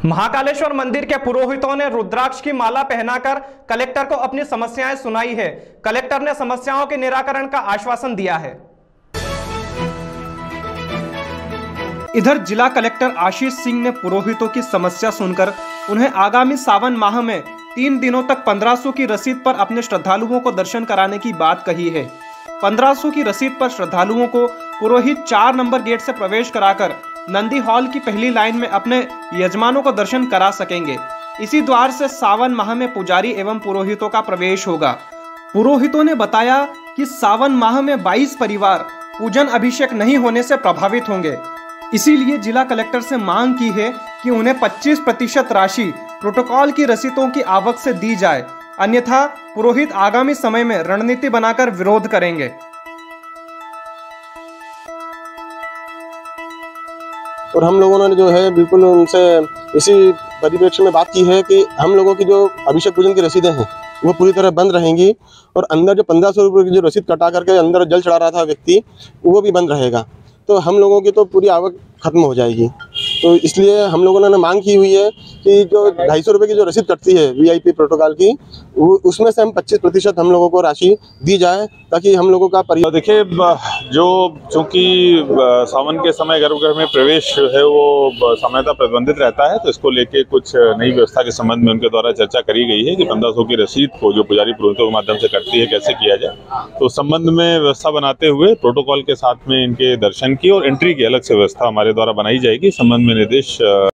महाकालेश्वर मंदिर के पुरोहितों ने रुद्राक्ष की माला पहनाकर कलेक्टर को अपनी समस्याएं सुनाई है। कलेक्टर ने समस्याओं के निराकरण का आश्वासन दिया है। इधर जिला कलेक्टर आशीष सिंह ने पुरोहितों की समस्या सुनकर उन्हें आगामी सावन माह में 3 दिनों तक 1500 की रसीद पर अपने श्रद्धालुओं को दर्शन कराने की बात कही है। 1500 की रसीद पर श्रद्धालुओं को पुरोहित 4 नंबर गेट से प्रवेश कराकर नंदी हॉल की पहली लाइन में अपने यजमानों को दर्शन करा सकेंगे। इसी द्वार से सावन माह में पुजारी एवं पुरोहितों का प्रवेश होगा। पुरोहितों ने बताया कि सावन माह में 22 परिवार पूजन अभिषेक नहीं होने से प्रभावित होंगे। इसीलिए जिला कलेक्टर से मांग की है कि उन्हें 25% राशि प्रोटोकॉल की रसीदों की आवक से दी जाए, अन्यथा पुरोहित आगामी समय में रणनीति बनाकर विरोध करेंगे। और हम लोगों ने जो है बिल्कुल उनसे इसी परिप्रेक्ष्य में बात की है कि हम लोगों की जो अभिषेक पूजन की रसीदें हैं वो पूरी तरह बंद रहेंगी और अंदर जो 1500 रुपये की जो रसीद कटा करके अंदर जल चढ़ा रहा था व्यक्ति, वो भी बंद रहेगा। तो हम लोगों की तो पूरी आवक खत्म हो जाएगी। तो इसलिए हम लोगों ने मांग की हुई है कि जो 250 रुपये की जो रसीद कटती है वीआईपी प्रोटोकॉल की, उसमें से हम 25% हम लोगों को राशि दी जाए ताकि हम लोगों का परिवार। देखिए, जो चूँकि सावन के समय गर्भगृह में प्रवेश है वो सामान्यतः प्रतिबंधित रहता है, तो इसको लेके कुछ नई व्यवस्था के संबंध में उनके द्वारा चर्चा करी गई है कि 1500 की रसीद को जो पुजारी पुरोहितों के माध्यम से कटती है कैसे किया जाए। तो उस संबंध में व्यवस्था बनाते हुए प्रोटोकॉल के साथ में इनके दर्शन की और एंट्री की अलग से व्यवस्था हमारे द्वारा बनाई जाएगी। इस संबंध में निर्देश